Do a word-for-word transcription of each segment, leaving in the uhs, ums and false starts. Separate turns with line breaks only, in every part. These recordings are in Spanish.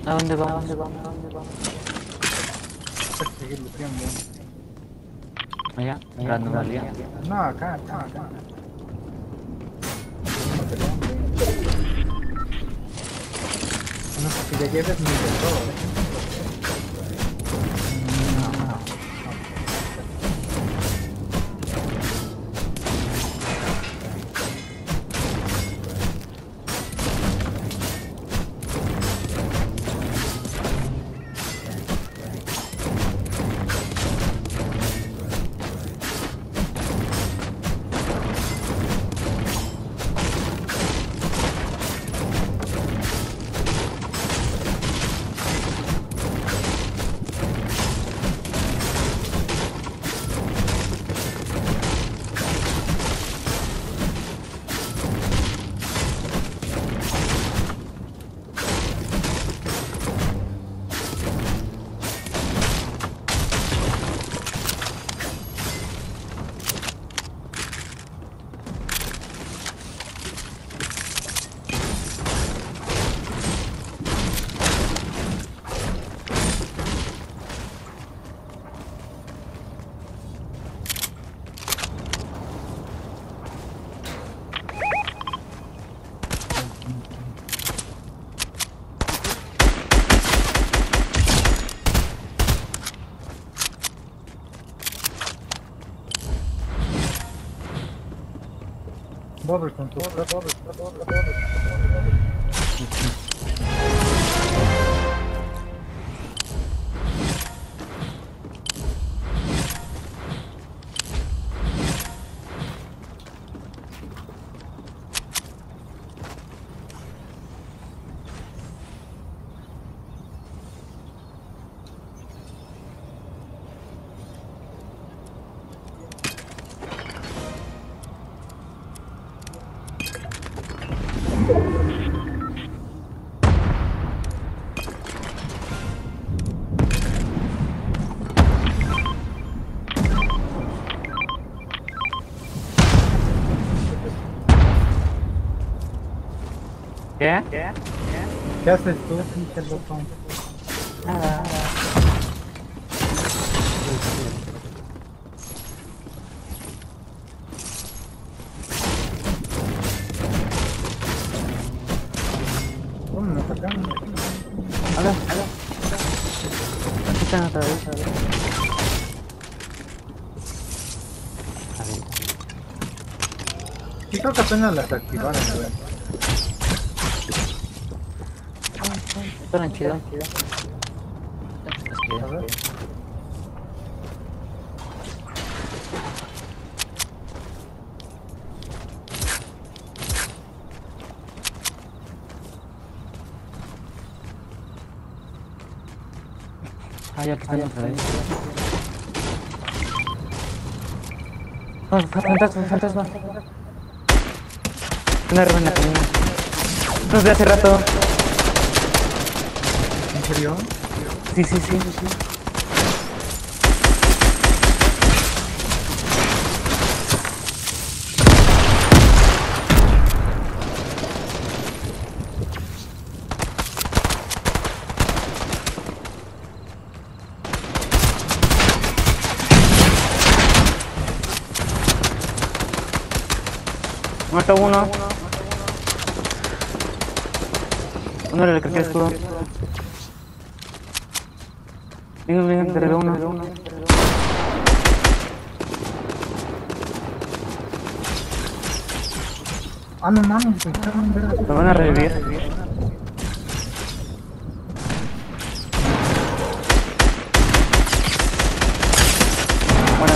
¿A dónde vamos? ¿A dónde vamos? ¿A dónde vamos?
Hay que seguir luteando.
Allá, la anomalía.
No, acá, acá, acá. No sé si ya lleves ni de todo. No, no. Bobber con tu bobber, bobber, bobber, bobber.
¿Qué? ¿Qué?
¿Qué haces tú, pinche loco?
Nada.
¿Cómo nos sacamos?
Hola, hola. Aquí están otra vez, a ver. A ver.
Sí, creo que apenas las activaron, güey.
Suenan chido.
A ver.
Ah, ya que están otra vez. Oh, fantasma, fantasma. Una hermana común. Nos ve hace rato.
¿En serio?
Sí, sí, sí, sí, sí. Mató uno. Uno le cargué el escudo. Venga, venga, te regaló uno.
Ah, no mames, me echaron verga.
Me van a revivir. Bueno,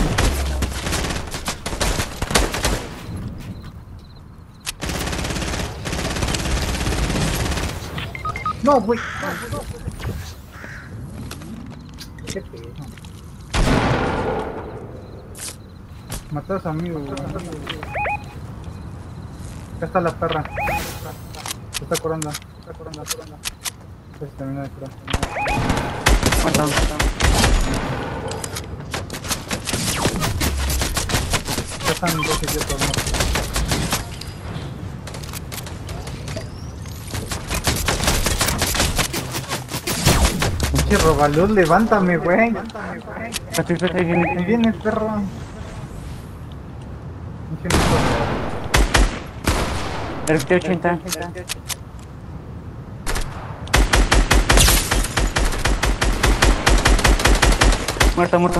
No, güey. Qué pedo. Matas a mí, güey. Acá está la perra. Se está curando. Se está curando, está curando. Se termina de curar.
matamos.
Ya están dos idiotas, ¿no? Pinche Robaluz, levántame, güey.
Espérate, espérate, ahí viene.
Ahí viene, perro. Pinche nico.
R T ochenta. Muerto, muerto.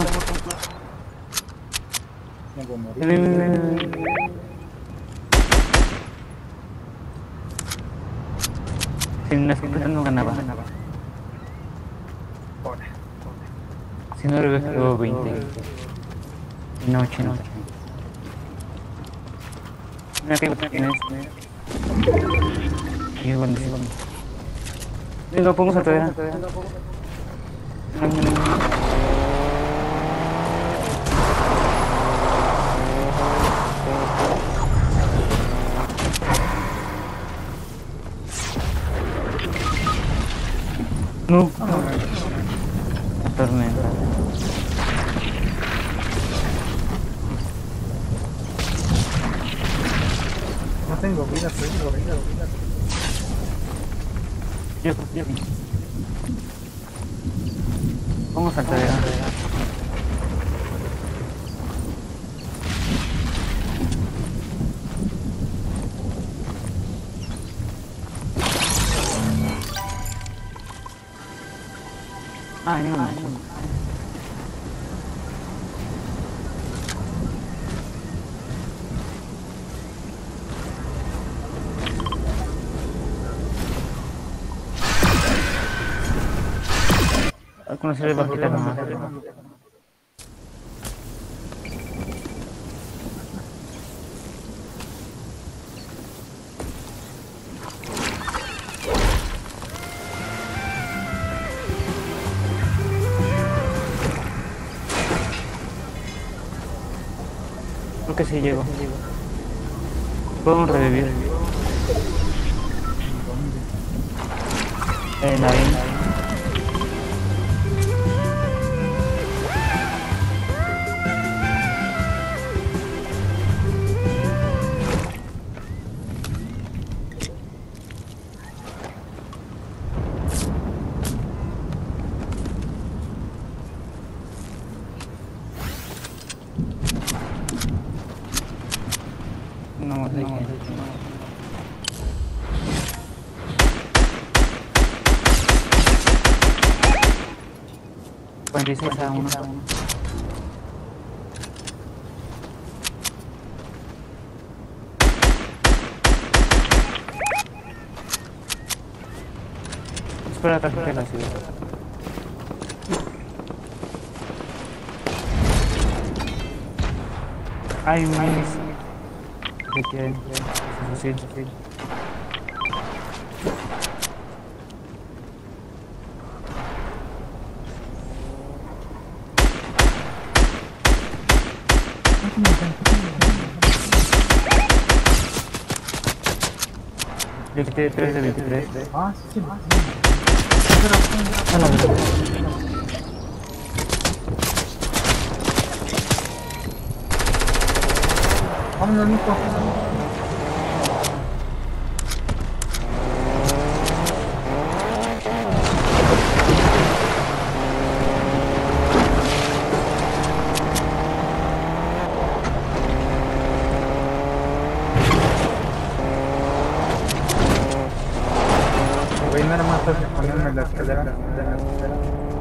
Me voy a morir.
Ven, ven, ven, ven. Sin una escopeta no ganaba. Si no le quedó veinte. No, ochenta. Mira que tienes. Y es bueno, sí, bueno. Lo pongo a todavía. No, la tormenta.
No tengo vida, tengo vida, vida.
Yo, yo. Vamos a saltar. Ay, no, no. A conocer el bajita nomás. Creo que sí llego. Podemos revivir. En la arena. No, no, no. cuarenta y seis a uno. Espera que la ciudad. Hay un minis. ¿De qué? Sí, sí, sí. Le quité tres de veintitrés.
Ah, sí, sí.
Ah, no, no.
Vámonos, Nico. Güey, no era más fácil ponerme la escalera de la escalera.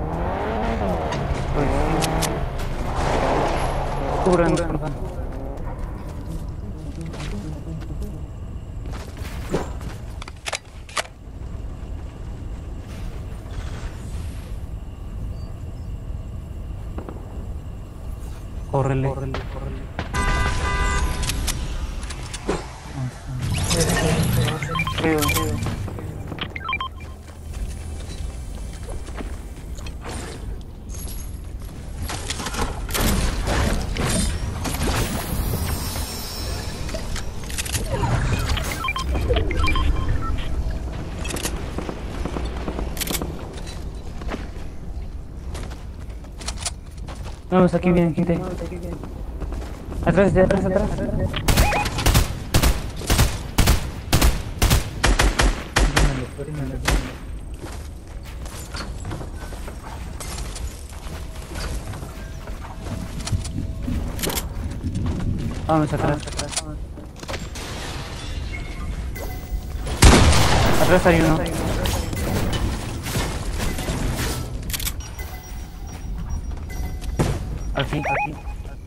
Cúbranos, por favor. Córrele, córrele, córrele. Creo, creo. Vamos, aquí viene gente. Atrás, de atrás, atrás. Vamos atrás. Atrás hay uno. Aquí, aquí.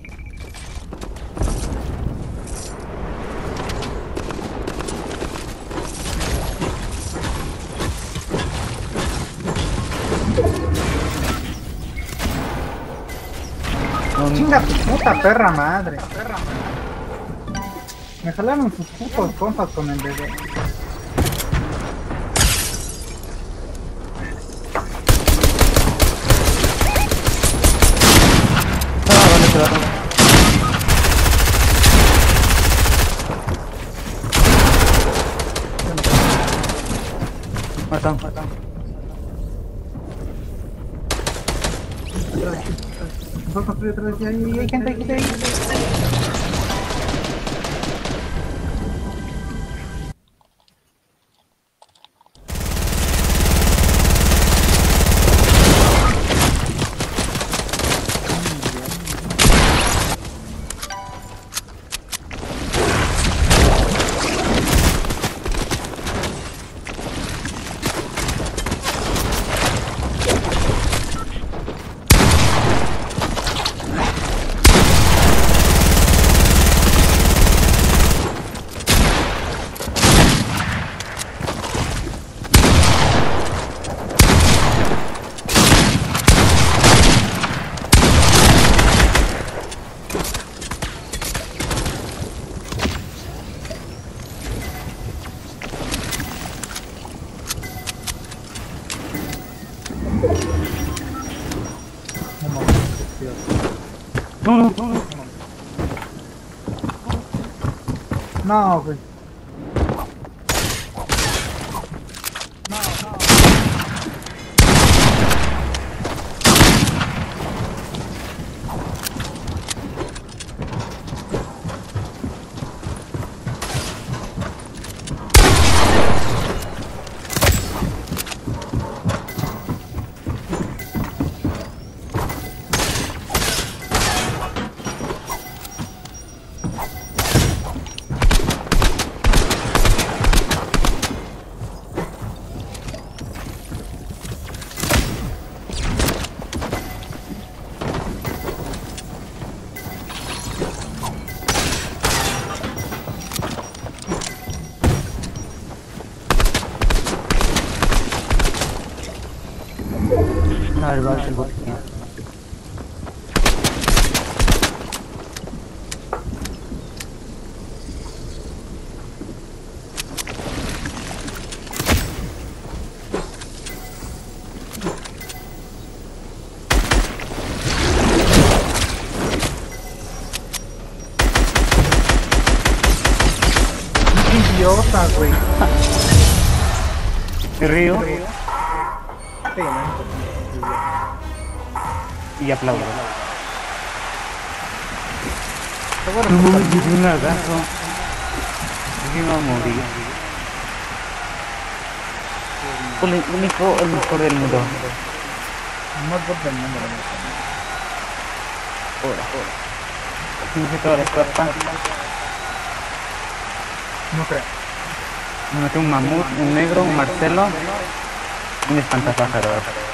Chinga tu puta perra madre. Perra madre. Me jalaron sus putos compas con el bebé.
Ah, vale, se va. Matan, matan.
Fue construido otra vez y hay, hay gente, hay gente, hay gente.
No, no, no, no.
No, güey.
A ver, va a ser botín.
Idiota, güey.
¿Y río?
Sí, no.
Y aplaudo.
Seguro
No
que
mames,
está-
me dio un lagazo. Yo iba a morir. El único, el mejor del mundo.
el más bot del mundo, la neta.
Ahora, ahora. Tiene toda la escuadra.
No creo.
Me maté un mamut, un negro, un Marcelo, un espantapájaros.